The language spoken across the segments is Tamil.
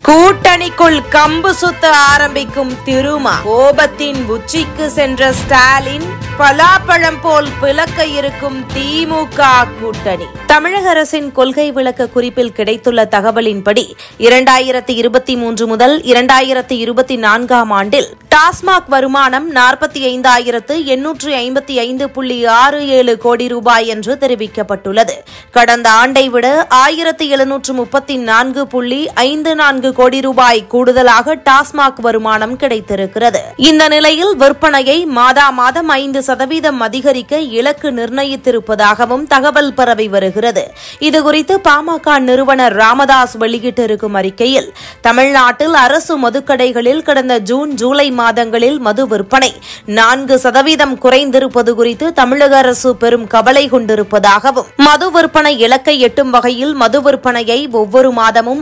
கூட்டணிக்குள் கம்பு சுத்த ஆரம்பிக்கும் திருமா. கோபத்தின் உச்சிக்கு சென்ற ஸ்டாலின் பலாப்பழம் போல் பிளக்க இருக்கும் திமுக கூட்டணி. தமிழக அரசின் கொள்கை விளக்க குறிப்பில் கிடைத்துள்ள தகவலின்படி 2023 முதல் 2024 ஆண்டில் டாஸ்மாக் வருமானம் 45,855.67 கோடி ரூபாய் என்று தெரிவிக்கப்பட்டுள்ளது. கடந்த ஆண்டை விட 1,734.54 கோடி ரூபாய் கூடுதலாக டாஸ்மாக் வருமானம் கிடைத்திருக்கிறது. இந்த நிலையில் விற்பனையை மாதம் 5% அதிகரிக்க இலக்கு நிர்ணயித்திருப்பதாகவும் தகவல் பரவி வருகிறது. இதுகுறித்து பாமக நிறுவனர் ராமதாஸ் வெளியிட்டிருக்கும் அறிக்கையில், தமிழ்நாட்டில் அரசு மதுக்கடைகளில் கடந்த ஜூன் ஜூலை மாதங்களில் மது விற்பனை 4% குறைந்திருப்பது குறித்து தமிழக அரசு பெரும் கவலை கொண்டிருப்பதாகவும், மது விற்பனை இலக்கை எட்டும் வகையில் மது விற்பனையை ஒவ்வொரு மாதமும்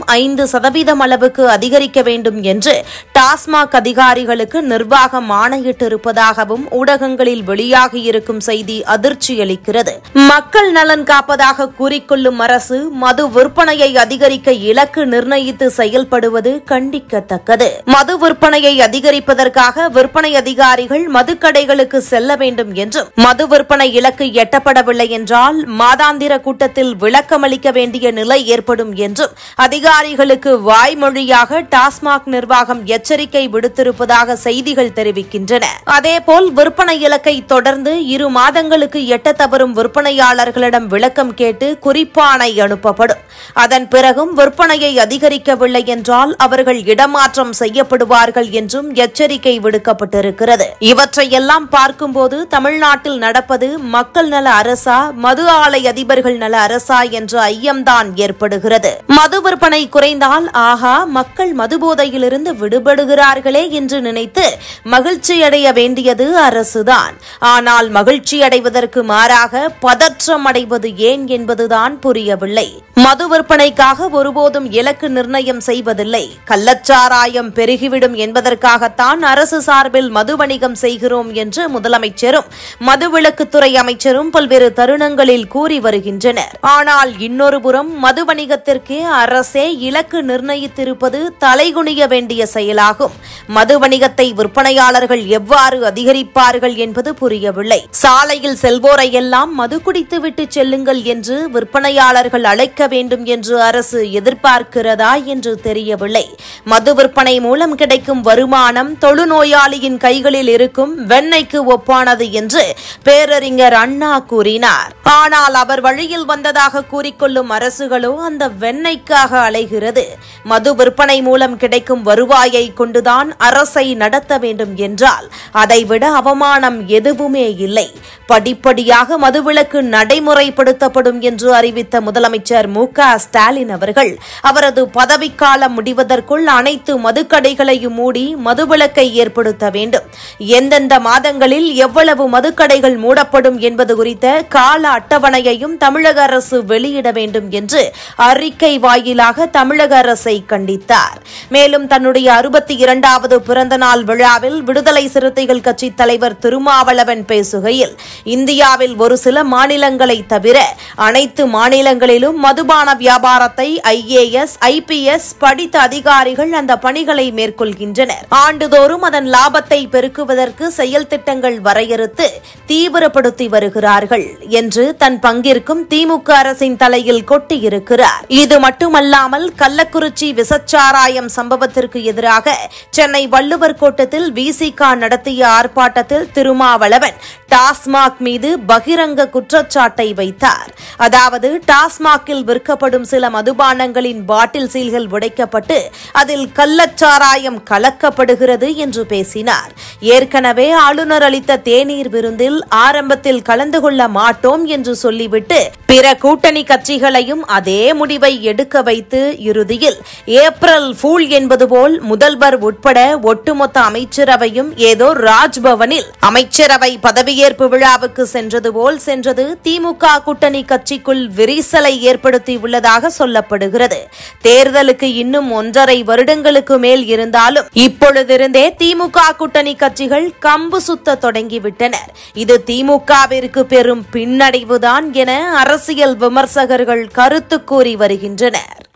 5% அளவுக்கு அதிகரிக்க வேண்டும் என்று டாஸ்மாக் அதிகாரிகளுக்கு நிர்வாகம் ஆணையிட்டிருப்பதாகவும் ஊடகங்களில் வெளியாகியிருக்கும் செய்தி அதிர்ச்சியளிக்கிறது. மக்கள் நலன் காப்பதாக கூறிக்கொள்ளும் அரசு மது விற்பனையை அதிகரிக்க இலக்கு நிர்ணயித்து செயல்படுவது கண்டிக்கத்தக்கது. மது விற்பனையை அதிகரிப்பதற்காக விற்பனை அதிகாரிகள் மதுக்கடைகளுக்கு செல்ல வேண்டும் என்றும், மது விற்பனை இலக்கு எட்டப்படவில்லை என்றால் மாதாந்திர கூட்டத்தில் விளக்கமளிக்க வேண்டிய நிலை ஏற்படும் என்றும் அதிகாரிகளுக்கு வாய்மொழியாக டாஸ்மாக் நிர்வாகம் எச்சரிக்கை விடுத்திருப்பதாக செய்திகள் தெரிவிக்கின்றன. அதேபோல் விற்பனை இலக்கை தொடர்ந்து 2 மாதங்களுக்கு எட்ட தவறும் விற்பனையாளர்களிடம் விளக்கம் கேட்டு குறிப்பாணை அனுப்பப்படும். அதன் பிறகும் விற்பனையை அதிகரிக்கவில்லை என்றால் அவர்கள் இடமாற்றம் செய்யப்படுவார்கள் என்றும் எச்சரிக்கை விடுக்கப்பட்டிருக்கிறது. இவற்றையெல்லாம் பார்க்கும்போது தமிழ்நாட்டில் நடப்பது மக்கள் நல அரசா, மது ஆலை அதிபர்கள் நல அரசா என்ற ஐயம்தான் ஏற்படுகிறது. மது விற்பனை குறைந்தால் ஆகா, மக்கள் மதுபோதையிலிருந்து விடுபடுகிறார்களே என்று நினைத்து மகிழ்ச்சியடைய வேண்டியது அரசுதான். ஆனால் மகிழ்ச்சி அடைவதற்கு மாறாக பதற்றம் அடைவது ஏன் என்பதுதான் புரியவில்லை. மது விற்பனைக்காக ஒருபோதும் இலக்கு நிர்ணயம் செய்வதில்லை. கள்ளச்சாராயம் பெருகிவிடும் என்பதற்காகத்தான் அரசு சார்பில் மது வணிகம் செய்கிறோம் என்று முதலமைச்சரும் மதுவிலக்குத்துறை அமைச்சரும் பல்வேறு தருணங்களில் கூறி வருகின்றனர். ஆனால் இன்னொரு புறம் மது வணிகத்திற்கே அரசே இலக்கு நிர்ணயித்திருப்பது தலைகுனிய வேண்டிய செயலாகும். மது வணிகத்தை விற்பனையாளர்கள் எவ்வாறு அதிகரிப்பார்கள் என்பது புரியவில்லை. சாலையில் செல்வோரையெல்லாம் மது குடித்துவிட்டு செல்லுங்கள் என்று விற்பனையாளர்கள் அழைக்க வேண்டும் என்று அரசு எதிர்பார்க்கிறதா என்று தெரியவில்லை. மது விற்பனை மூலம் கிடைக்கும் வருமானம் தொழுநோயாளியின் கைகளில் இருக்கும் வெண்ணெய்க்கு ஒப்பானது என்று பேரறிஞர் அண்ணா கூறினார். ஆனால் அவர் வழியில் வந்ததாக கூறிக்கொள்ளும் அரசுகளோ அந்த வெண்ணெய்க்காக அலைகிறது. மது விற்பனை மூலம் கிடைக்கும் வருவாயை கொண்டுதான் அரசை நடத்த வேண்டும் என்றால் அதைவிட அவமானம் எதுவுமே இல்லை. படிப்படியாக மதுவிலக்கு நடைமுறைப்படுத்தப்படும் என்று அறிவித்த முதலமைச்சர் மு.க. ஸ்டாலின் அவர்கள் அவரது பதவிக்காலம் முடிவதற்குள் அனைத்து மதுக்கடைகளையும் மூடி மதுவிலக்கை ஏற்படுத்த வேண்டும். எந்தெந்த மாதங்களில் எவ்வளவு மதுக்கடைகள் மூடப்படும் என்பது குறித்த கால அட்டவணையையும் தமிழக அரசு வெளியிட வேண்டும் என்று அறிக்கை வாயிலாக தமிழக அரசை கண்டித்தார். மேலும் தன்னுடைய 62வது பிறந்த நாள் விழாவில் விடுதலை சிறுத்தைகள் கட்சி தலைவர் திருமாவளவன் பேசுகையில், இந்தியாவில் ஒரு சில மாநிலங்களை தவிர அனைத்து மாநிலங்களிலும் மதுபான வியாபாரத்தை IAS, IPS படித்த அதிகாரிகள் அந்த பணிகளை மேற்கொள்கின்றனர். ஆண்டுதோறும் அதன் லாபத்தை பெருக்குவதற்கு செயல் திட்டங்கள் வரையறுத்து தீவிரப்படுத்தி வருகிறார்கள் என்று தன் பங்கிற்கும் திமுக அரசின் தலையில் கொட்டியிருக்கிறார். இது மட்டுமல்லாமல் கள்ளக்குறிச்சி விசச்சாராயம் சம்பவத்திற்கு எதிராக சென்னை வள்ளுவர் கோட்டத்தில் VCK நடத்திய ஆர்ப்பாட்டத்தில் திருமாவளவன் டாஸ்மாக் மீது பகிரங்க குற்றச்சாட்டை வைத்தார். அதாவது டாஸ்மாகில் விற்கப்படும் சில மதுபானங்களின் பாட்டில் சீல்கள் உடைக்கப்பட்டு அதில் கள்ளச்சாராயம் கலக்கப்படுகிறது என்று பேசினார். ஏற்கனவே ஆளுநர் அளித்த தேநீர் விருந்தில் ஆரம்பத்தில் கலந்து கொள்ள மாட்டோம் என்று சொல்லிவிட்டு பிற கூட்டணி கட்சிகளையும் அதே முடிவை எடுக்க வைத்து இறுதியில் ஏப்ரல் ஃபூல் என்பது போல் முதல்வர் உட்பட ஒட்டுமொத்த அமைச்சரவையும் ஏதோ ராஜ்பவனில் அமைச்சரவை பதவியேற்பு விழாவுக்கு சென்றது போல் சென்றது திமுக கூட்டணி கட்சிக்குள் விரிசலை ஏற்படுத்தியுள்ளதாக சொல்லப்படுகிறது. தேர்தலுக்கு இன்னும் 1.5 வருடங்களுக்கு மேல் இருந்தாலும் இப்பொழுதிருந்தே திமுக கூட்டணி கட்சிகள் கம்பு சுத்த தொடங்கிவிட்டனர். இது திமுகவிற்கு பெரும் பின்னடைவுதான் என அரசியல் விமர்சகர்கள் கருத்து கூறி வருகின்றனர்.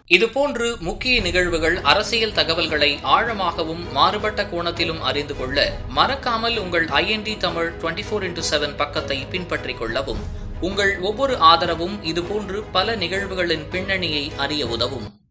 இதுபோன்று முக்கிய நிகழ்வுகள், அரசியல் தகவல்களை ஆழமாகவும் மாறுபட்ட கோணத்திலும் அறிந்து கொள்ள மறக்காமல் உங்கள் IND தமிழ் 24x7 பக்கத்தை பின்பற்றிக் கொள்ளவும். உங்கள் ஒவ்வொரு ஆதரவும் இதுபோன்று பல நிகழ்வுகளின் பின்னணியை அறிய உதவும்.